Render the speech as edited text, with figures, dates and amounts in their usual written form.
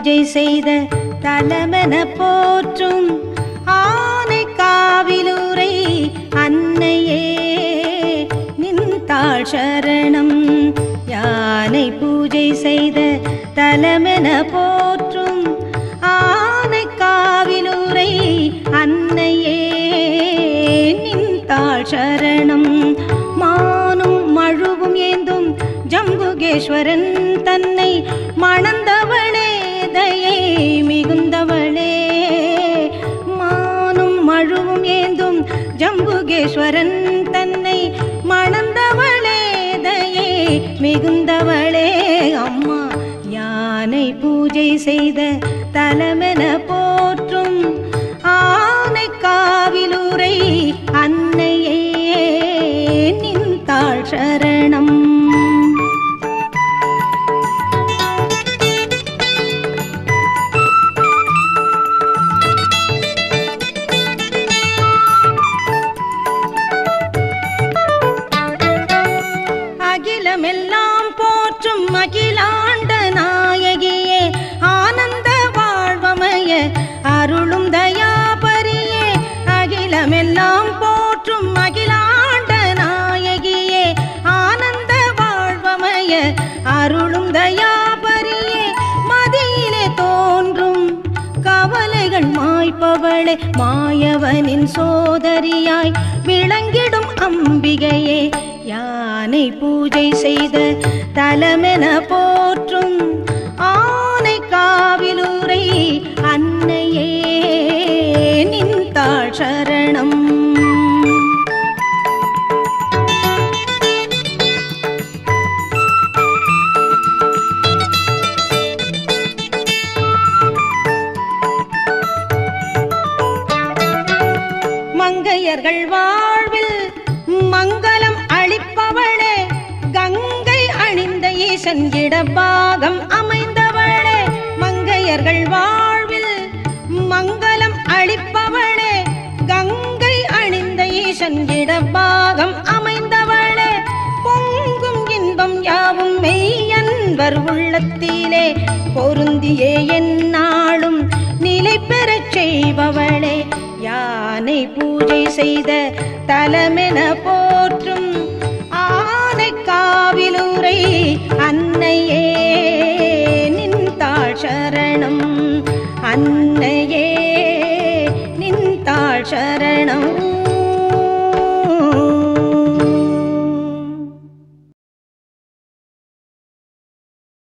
பூஜை செய்த தலமென போற்றும் ஆனை காவிலுரை அன்னையே நின்றாள் சரணம். யானை பூஜை செய்த தலமென போற்றும் ஆனை காவிலுரை அன்னையே நின்றாள் சரணம். மானும் மழுவும் ஏந்தும் ஜம்புகேஸ்வரன் தன்னை மணந்தவளே தயை மிகுந்தவளே. மானும் மழுவும் ஏந்தும் ஜம்புகேஸ்வரன் தன்னை மணந்தவளே தயை மிகுந்தவளே. அம்மா யானை பூஜை செய்த தலமென போற்றும் ஆனை காவிலுரை அன்னையே நின்றாள் சரணம். அகிலமெல்லாம் போற்றும் அகிலாண்ட நாயகியே ஆனந்த வாழ்வமய அருளும் தயாபரியே. அகிலமெல்லாம் போற்றும் அகிலாண்ட நாயகியே ஆனந்த வாழ்வமய அருளும் தயாபரியே. மதியிலே தோன்றும் கவலைகள் மாய்ப்பவளே மாயவனின் சோதரியாய் விளங்கிடும் அம்பிகையே. யானை பூஜை செய்த தலமென போற்றும் ஆனை காவிலுரை அன்னையே நின்றாள் சரணம். மங்கையர்கள் வாழ்வில் மங்களம் அளிப்பவளே கங்கை அணிந்த ஈசன் இடபாகம் அமைந்தவளே. மங்கையர்கள் வாழ்வில் மங்களம் அளிப்பவளே கங்கை அணிந்த ஈசன் இடபாகம் அமைந்தவளே. பொங்கும் இன்பம் யாவும் மெய்யன்பர் உள்ளத்திலே பொருந்தியே எந்நாளும் நிலை பெறச் செய்பவளே. யானை பூஜை செய்த தலமென போற்றும் ஆனை காவிலுரை அன்னையே நின்றாள் சரணம். அன்னையே நின்றாள் சரணம்.